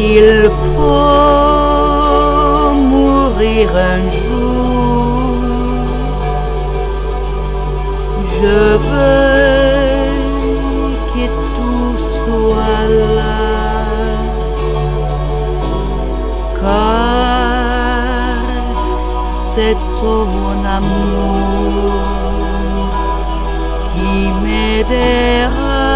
Il faut mourir un jour. Je veux que tout soit là, car c'est ton amour qui m'aidera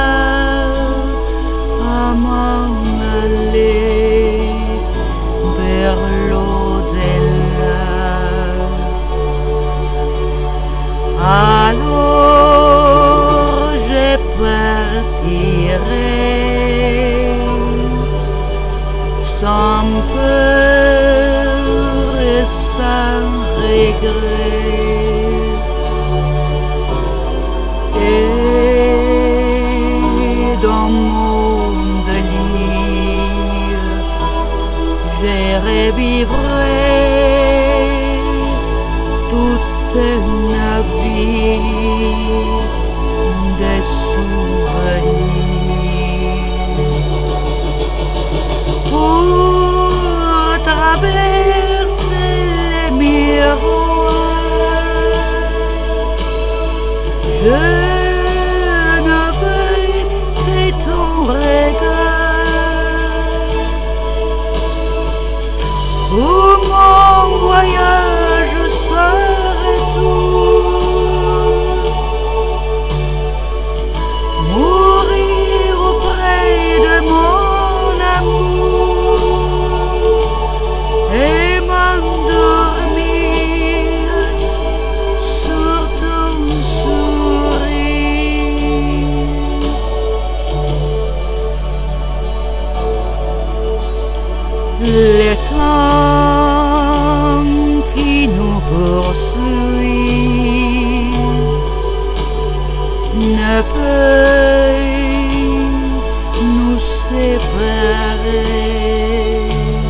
à m'en aller vers l'au-delà. Alors je partirai sans peur et sans regret. Et dans mon délire, je revivrai toute la vie des souvenirs. Pour traverser les miroirs, je ne veux que ton regard. Pour mon voyage sans retour, mourir auprès de mon amour et m'endormir sur ton sourire. Le temps qui nous poursuit ne peut nous séparer,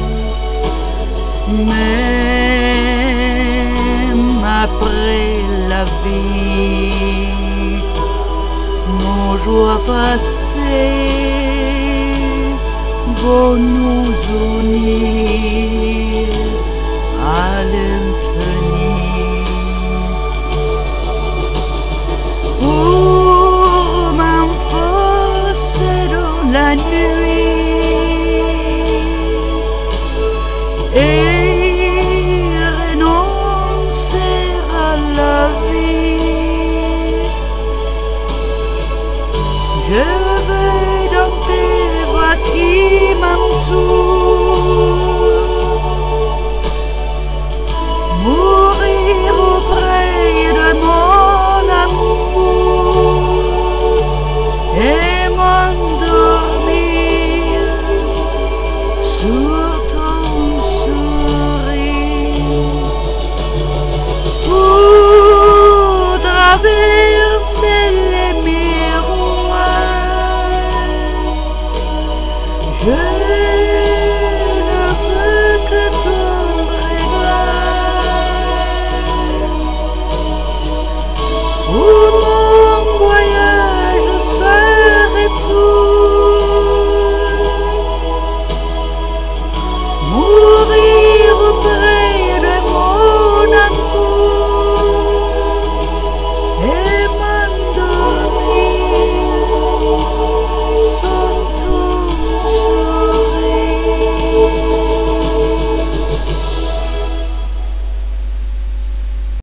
même après la vie, nos joies passées vont nous unir.